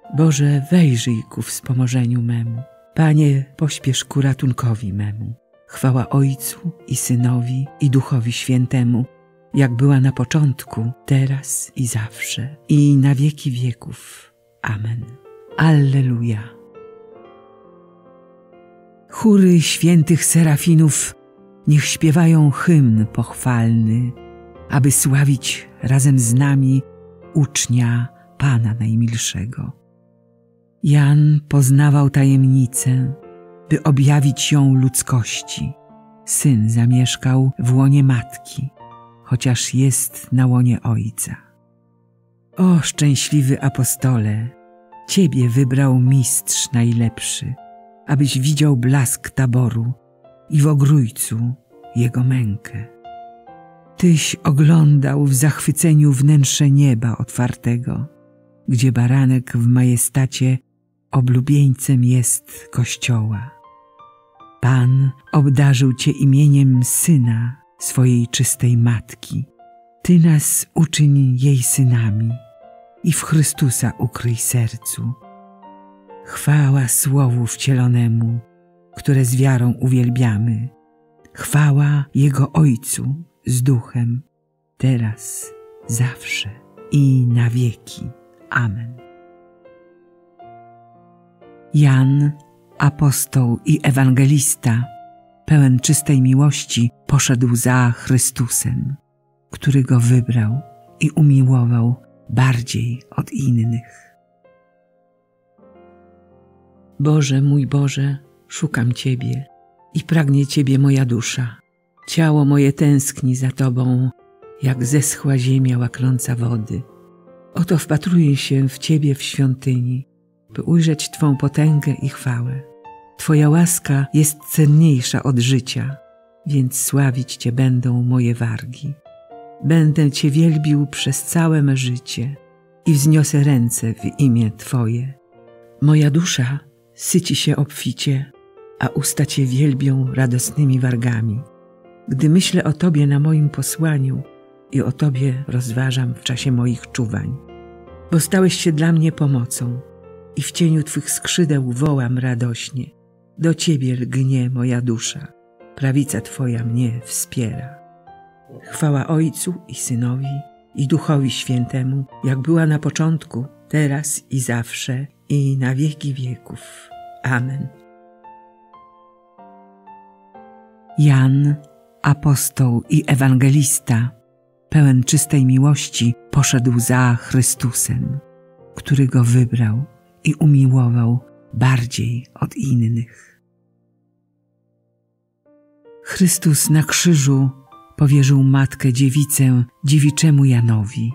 Boże, wejrzyj ku wspomożeniu memu. Panie, pośpiesz ku ratunkowi memu. Chwała Ojcu i Synowi i Duchowi Świętemu, jak była na początku, teraz i zawsze, i na wieki wieków. Amen. Alleluja. Chóry świętych serafinów niech śpiewają hymn pochwalny, aby sławić razem z nami ucznia Pana Najmilszego. Jan poznawał tajemnicę, by objawić ją ludzkości. Syn zamieszkał w łonie matki, chociaż jest na łonie Ojca. O szczęśliwy apostole, Ciebie wybrał Mistrz najlepszy, abyś widział blask taboru i w ogrójcu jego mękę. Tyś oglądał w zachwyceniu wnętrze nieba otwartego, gdzie baranek w majestacie oblubieńcem jest Kościoła. Pan obdarzył Cię imieniem Syna swojej czystej Matki. Ty nas uczyń jej synami i w Chrystusa ukryj sercu. Chwała Słowu wcielonemu, które z wiarą uwielbiamy. Chwała Jego Ojcu z Duchem, teraz, zawsze i na wieki. Amen. Jan, apostoł i ewangelista, pełen czystej miłości, poszedł za Chrystusem, który go wybrał i umiłował bardziej od innych. Boże, mój Boże, szukam Ciebie i pragnie Ciebie moja dusza. Ciało moje tęskni za Tobą, jak zeschła ziemia łaknąca wody. Oto wpatruję się w Ciebie w świątyni, by ujrzeć Twą potęgę i chwałę. Twoja łaska jest cenniejsza od życia, więc sławić Cię będą moje wargi. Będę Cię wielbił przez całe me życie i wzniosę ręce w imię Twoje. Moja dusza syci się obficie, a usta Cię wielbią radosnymi wargami. Gdy myślę o Tobie na moim posłaniu i o Tobie rozważam w czasie moich czuwań. Bo stałeś się dla mnie pomocą i w cieniu Twych skrzydeł wołam radośnie. Do Ciebie lgnie moja dusza, prawica Twoja mnie wspiera. Chwała Ojcu i Synowi i Duchowi Świętemu, jak była na początku, teraz i zawsze, i na wieki wieków. Amen. Jan, apostoł i ewangelista, pełen czystej miłości, poszedł za Chrystusem, który go wybrał i umiłował bardziej od innych. Chrystus na krzyżu powierzył Matkę Dziewicę dziewiczemu Janowi.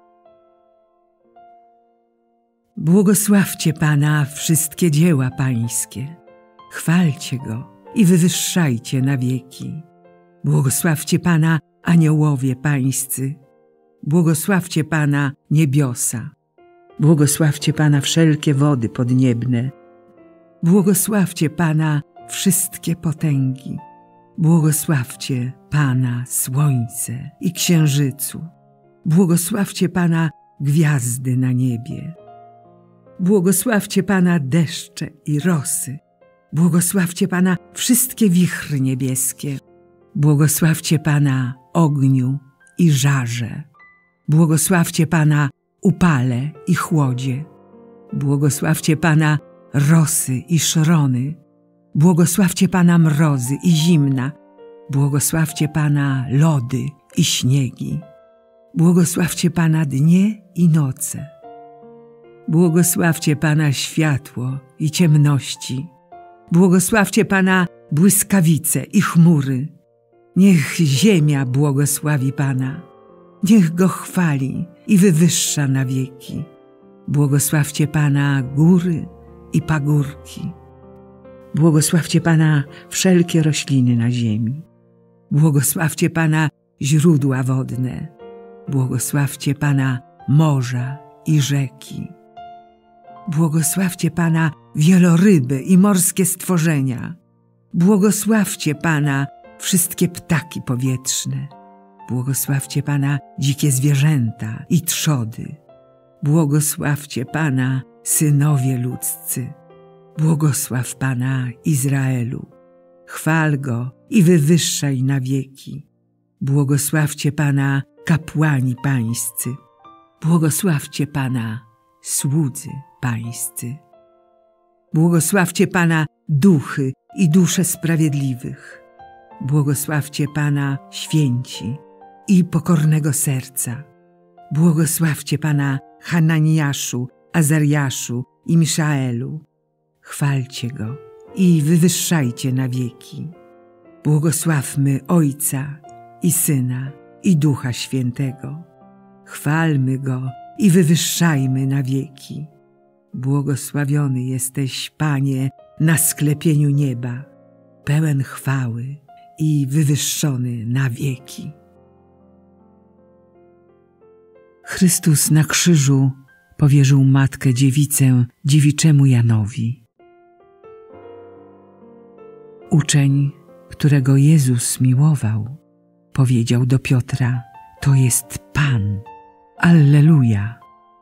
Błogosławcie Pana wszystkie dzieła Pańskie, chwalcie Go i wywyższajcie na wieki. Błogosławcie Pana aniołowie Pańscy, błogosławcie Pana niebiosa, błogosławcie Pana wszelkie wody podniebne, błogosławcie Pana wszystkie potęgi, błogosławcie Pana słońce i księżycu, błogosławcie Pana gwiazdy na niebie, błogosławcie Pana deszcze i rosy, błogosławcie Pana wszystkie wichry niebieskie, błogosławcie Pana ogniu i żarze, błogosławcie Pana upale i chłodzie, błogosławcie Pana rosy i szrony, błogosławcie Pana mrozy i zimna, błogosławcie Pana lody i śniegi, błogosławcie Pana dnie i noce, błogosławcie Pana światło i ciemności, błogosławcie Pana błyskawice i chmury. Niech ziemia błogosławi Pana, niech Go chwali i wywyższa na wieki. Błogosławcie Pana góry i pagórki. Błogosławcie Pana wszelkie rośliny na ziemi. Błogosławcie Pana źródła wodne. Błogosławcie Pana morza i rzeki. Błogosławcie Pana wieloryby i morskie stworzenia. Błogosławcie Pana wszystkie ptaki powietrzne. Błogosławcie Pana dzikie zwierzęta i trzody. Błogosławcie Pana synowie ludzcy. Błogosław Pana Izraelu. Chwal Go i wywyższaj na wieki. Błogosławcie Pana kapłani pańscy. Błogosławcie Pana słudzy pańscy. Błogosławcie Pana duchy i dusze sprawiedliwych. Błogosławcie Pana święci i pokornego serca. Błogosławcie Pana Hananiaszu, Azariaszu i Miszaelu. Chwalcie Go i wywyższajcie na wieki. Błogosławmy Ojca i Syna i Ducha Świętego. Chwalmy Go i wywyższajmy na wieki. Błogosławiony jesteś, Panie, na sklepieniu nieba, pełen chwały i wywyższony na wieki. Chrystus na krzyżu powierzył Matkę Dziewicę dziewiczemu Janowi. Uczeń, którego Jezus miłował, powiedział do Piotra: to jest Pan. Alleluja!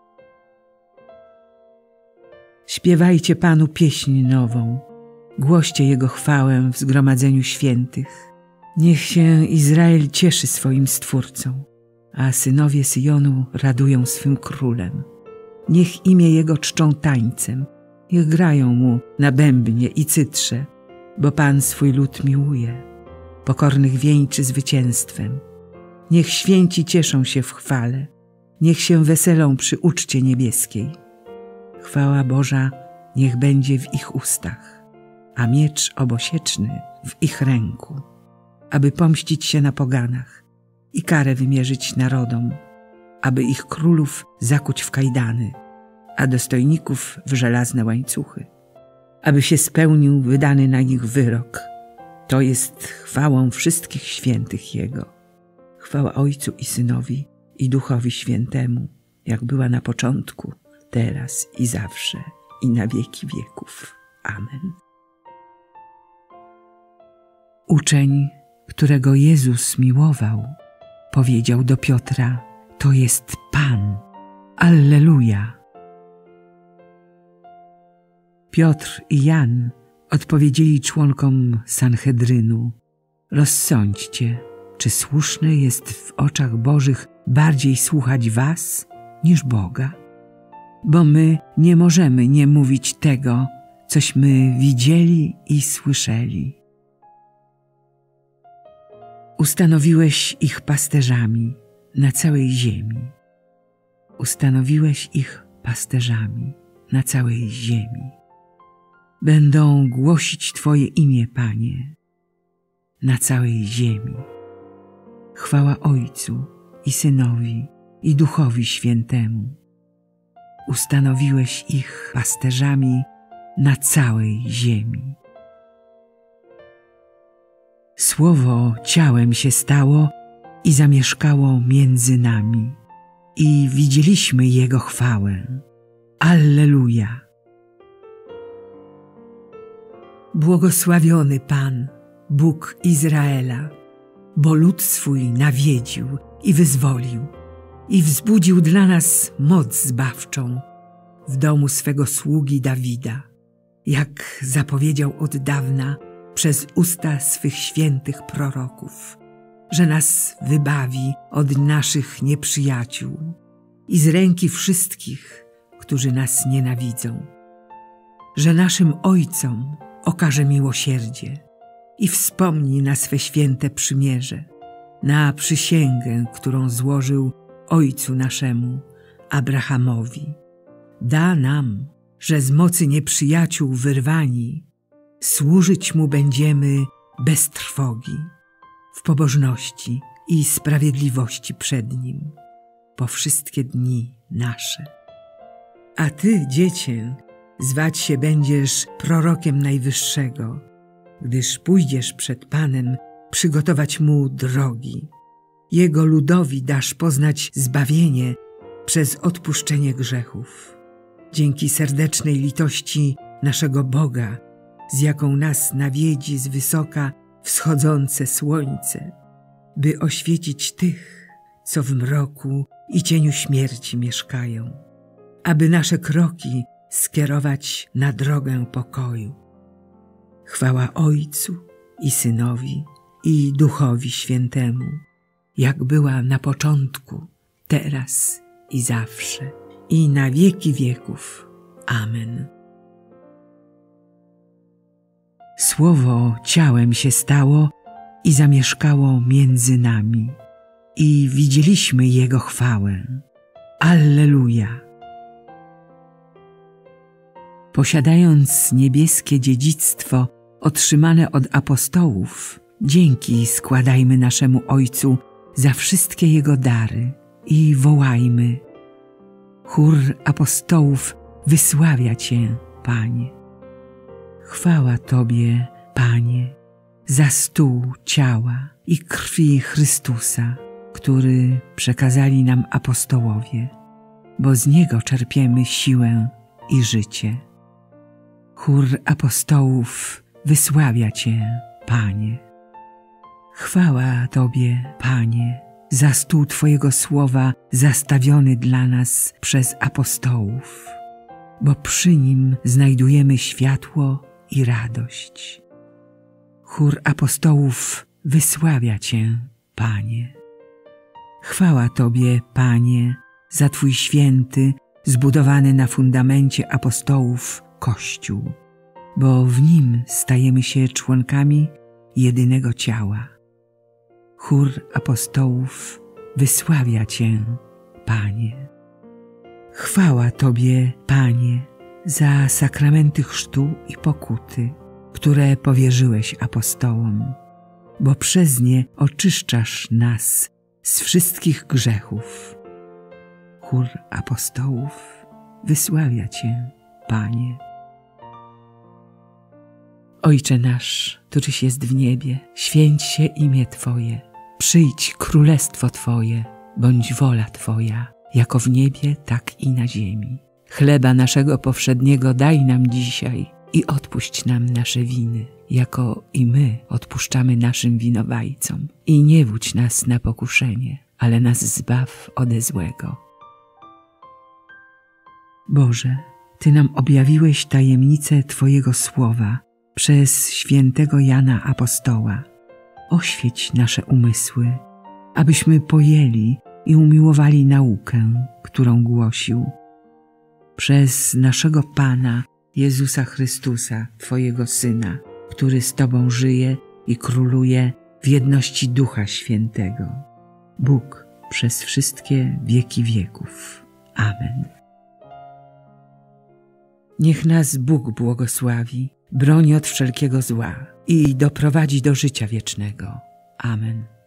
Śpiewajcie Panu pieśń nową, głoście Jego chwałę w zgromadzeniu świętych. Niech się Izrael cieszy swoim Stwórcą, a synowie Syjonu radują swym Królem. Niech imię Jego czczą tańcem, niech grają Mu na bębnie i cytrze, bo Pan swój lud miłuje, pokornych wieńczy zwycięstwem. Niech święci cieszą się w chwale, niech się weselą przy uczcie niebieskiej. Chwała Boża niech będzie w ich ustach, a miecz obosieczny w ich ręku, aby pomścić się na poganach i karę wymierzyć narodom, aby ich królów zakuć w kajdany, a dostojników w żelazne łańcuchy, aby się spełnił wydany na nich wyrok. To jest chwałą wszystkich świętych Jego. Chwała Ojcu i Synowi i Duchowi Świętemu, jak była na początku, teraz i zawsze, i na wieki wieków. Amen. Uczeń, którego Jezus miłował, powiedział do Piotra: to jest Pan. Alleluja! Piotr i Jan odpowiedzieli członkom Sanhedrynu: rozsądźcie, czy słuszne jest w oczach Bożych bardziej słuchać was niż Boga? Bo my nie możemy nie mówić tego, cośmy widzieli i słyszeli. Ustanowiłeś ich pasterzami na całej ziemi. Ustanowiłeś ich pasterzami na całej ziemi. Będą głosić Twoje imię, Panie, na całej ziemi. Chwała Ojcu i Synowi i Duchowi Świętemu. Ustanowiłeś ich pasterzami na całej ziemi. Słowo ciałem się stało i zamieszkało między nami, i widzieliśmy Jego chwałę. Alleluja! Błogosławiony Pan, Bóg Izraela, bo lud swój nawiedził i wyzwolił i wzbudził dla nas moc zbawczą w domu swego sługi Dawida, jak zapowiedział od dawna przez usta swych świętych proroków, że nas wybawi od naszych nieprzyjaciół i z ręki wszystkich, którzy nas nienawidzą, że naszym ojcom okaże miłosierdzie i wspomni na swe święte przymierze, na przysięgę, którą złożył ojcu naszemu, Abrahamowi. Da nam, że z mocy nieprzyjaciół wyrwani, służyć Mu będziemy bez trwogi, w pobożności i sprawiedliwości przed Nim, po wszystkie dni nasze. A Ty, Dziecię, zwać się będziesz prorokiem Najwyższego, gdyż pójdziesz przed Panem przygotować Mu drogi. Jego ludowi dasz poznać zbawienie przez odpuszczenie grzechów. Dzięki serdecznej litości naszego Boga, z jaką nas nawiedzi z wysoka wschodzące słońce, by oświecić tych, co w mroku i cieniu śmierci mieszkają, aby nasze kroki skierować na drogę pokoju. Chwała Ojcu i Synowi, i Duchowi Świętemu, jak była na początku, teraz i zawsze, i na wieki wieków. Amen. Słowo ciałem się stało i zamieszkało między nami, i widzieliśmy Jego chwałę. Alleluja! Posiadając niebieskie dziedzictwo otrzymane od apostołów, dzięki składajmy naszemu Ojcu za wszystkie Jego dary i wołajmy: chór apostołów wysławia Cię, Panie. Chwała Tobie, Panie, za stół ciała i krwi Chrystusa, który przekazali nam apostołowie, bo z Niego czerpiemy siłę i życie. Chór apostołów wysławia Cię, Panie. Chwała Tobie, Panie, za stół Twojego słowa zastawiony dla nas przez apostołów, bo przy nim znajdujemy światło i radość. Chór apostołów wysławia Cię, Panie. Chwała Tobie, Panie, za Twój święty, zbudowany na fundamencie apostołów Kościół, bo w nim stajemy się członkami jedynego ciała. Chór apostołów wysławia Cię, Panie. Chwała Tobie, Panie, za sakramenty chrztu i pokuty, które powierzyłeś apostołom, bo przez nie oczyszczasz nas z wszystkich grzechów. Chór apostołów wysławia Cię, Panie. Ojcze nasz, któryś jest w niebie, święć się imię Twoje. Przyjdź królestwo Twoje, bądź wola Twoja, jako w niebie, tak i na ziemi. Chleba naszego powszedniego daj nam dzisiaj i odpuść nam nasze winy, jako i my odpuszczamy naszym winowajcom. I nie wódź nas na pokuszenie, ale nas zbaw ode złego. Boże, Ty nam objawiłeś tajemnicę Twojego słowa przez świętego Jana Apostoła. Oświeć nasze umysły, abyśmy pojęli i umiłowali naukę, którą głosił. Przez naszego Pana Jezusa Chrystusa, Twojego Syna, który z Tobą żyje i króluje w jedności Ducha Świętego. Bóg przez wszystkie wieki wieków. Amen. Niech nas Bóg błogosławi, broni od wszelkiego zła i doprowadzi do życia wiecznego. Amen.